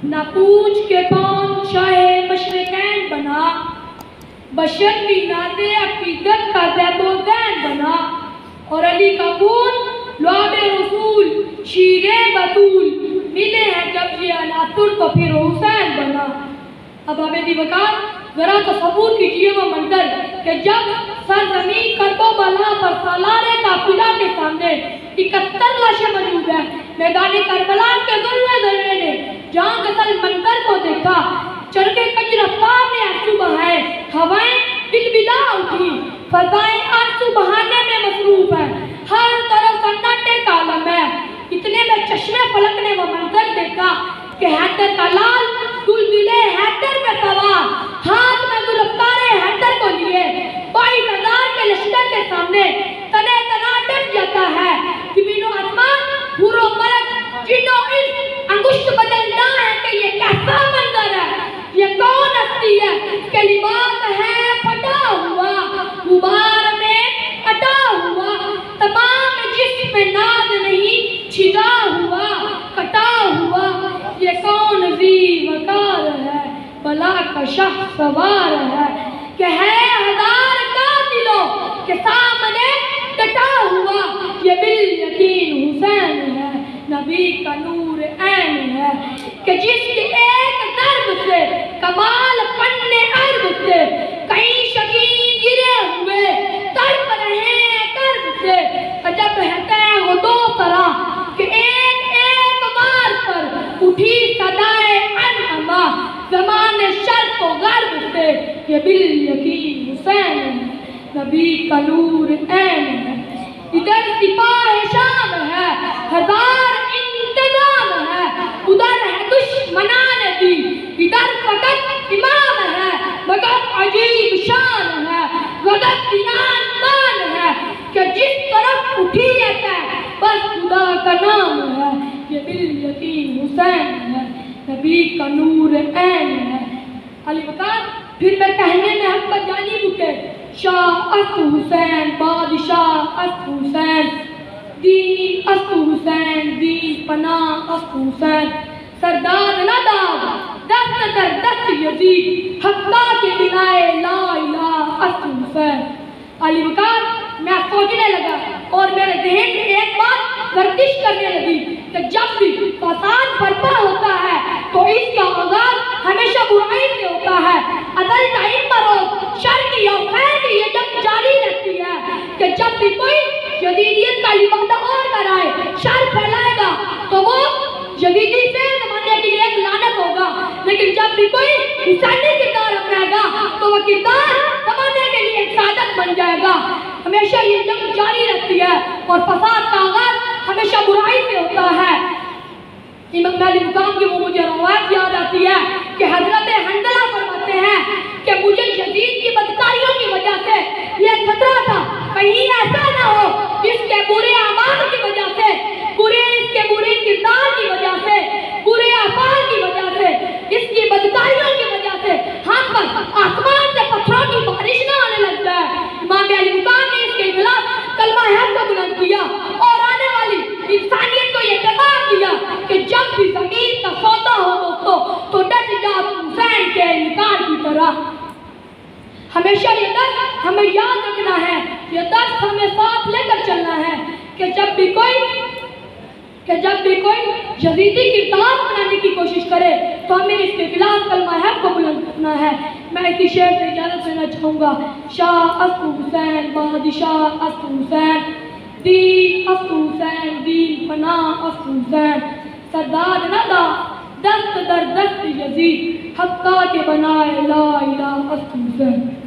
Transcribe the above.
न पूछ के कौन शाहे मशरकैन बना, बशर भी नाज़े अकीदत का ज़ैबो-ज़ैन बना। और अली का खून लुआबे रसूल शीरे बतूल, मिले हैं जब ये अनासुर तो फिर हुसैन बना। अब आबेदी वकार जरा तसव्वुर कीजिए वो मंजर कि जब सरज़मीन कर्बला पर सालारे काफिला के सामने 71 लाशें मौजूद हैं, मैदान करबला के ज़र्रे ने जहाँ गसल मंजर को देखा, चरखे कज रफ्तार ने आंसू बहाए, हवाएं बिलबिला उठी, फज़ाएं आंसू बहाने में मसरूफ है, हर तरफ सन्नाटे का आलम है। इतने में चश्मे फलक ने वो मंजर देखा कि हैदर का लाल दुलदुले हैदर में सवार, हाथ में गुलफ्तारे हैदर को लिए 22,000 के लश्कर के सामने तने तना डट जाता है। ज़मीनो आसमान हुरो मलक जिन्नो इंस अंगुष्ठ बदलना है कि ये कैसा मंजर है, ये कौन हस्ती है कि लिबास है फटा हुआ, गुबार में अटा हुआ, तमाम जिस्म में नाज नहीं छिदा हुआ, कटा हुआ। ये कौन ज़ी वकार है, बला का शाह सवार है कि है हजार कातिलों के सामने डटा हुआ। ये बिल यकीन हुसैन है, नबी का नूर ऐन है कि जिसके एक दर्द से कमाल फन्ने अर्ब से कई शकीन गिरे हुए तड़प रहे कर्ब से। अजब है वो दो तरह कि एक एक बार पर उठी सदाए अनमा, ज़माने शर्क़ व ग़र्ब से। ये बिल यकीन हुसैन है, नबी का नूर ऐन है। इधर सिपाह शाम है, हजार इंतजाम है, उधर है दुश्मनान दी, इधर फकत इमाम है मगर अजीब शान है, गज़ब की आसमान है कि जिस तरफ उठी है बस खुदा का नाम है। ये बिल यकीन हुसैन है, नबी का नूर ऐन है। अली बकार फिर मैं कहने में हम पर जानी बुके, शाह अस्त हुसैन बादशाह अस्त हुसैन, दीन अस्त हुसैन दीन पना अस्त हुसैन, सरदार नदाब दस्त दर दस्त यजीद, हक्का के बिनाए ला इलाहा अस्त हुसैन। अली बकार मैं सोचने लगा और मेरे ज़हन में एक बात गर्दिश करने लगी कि जब भी फसाद बर्पा होता है तो इसका आगाज हमेशा बुराई से होता है। अदल टाइम पर हो शर की और खैर की ये जंग जारी रहती है कि जब भी कोई यजीदियत का लिबादा और कराए शर फैलाएगा तो वो यजीदी से जमाने के लिए एक लानत होगा, लेकिन जब भी कोई हुसैनी किरदार अपनाएगा तो वो किरदार जमाने के लिए एक सादत बन जाएगा। हमेशा ये जंग जारी रहती है और फसाद का आगाज हमेशा बुराई से होता है। इमाम अली मुकाम की वो मुझे रवायत याद आती है कि हजरत हंदला फरमाते हैं कि मुझे यजीद की बदकारियों की वजह से ये खतरा था कहीं ऐसा ना हो इसके बुरे अमाल की वजह से, इसके बुरे किरदार की वजह से, बुरे अफाल की वजह से, इसकी बदकारियों की वजह से हम पर आसमान से पत्थरों की बारिश ना आने लग जाए। इमाम अली मुकाम ने इसके खिलाफ कलमा हक को बुलंद किया और आने वाली इंसानियत को ये पैगाम दिया कि जब भी ज़मीन का सौदा हो दोस्तों तो डट जाओ हुसैन के इनकार की तरह। हमेशा ये दर्द हमें याद रखना है, ये दर्द हमें साथ लेकर चलना है कि जब भी कोई यजीदी किरदार अपनाने की कोशिश करे तो हमें इसके खिलाफ कलमा हक को बुलंद करना है। मैं इसी शेर से इजाज़त लेना चाहूँगा। शाह अस्त हुसैन बादशाह अस्त हुसैन, दीन अस्त हुसैन दीन पना अस्त हुसैन, सरदार नदा दस्त दर दस्त यजीद, हक्का के बनाए ला इलाहा अस्त हुसैन।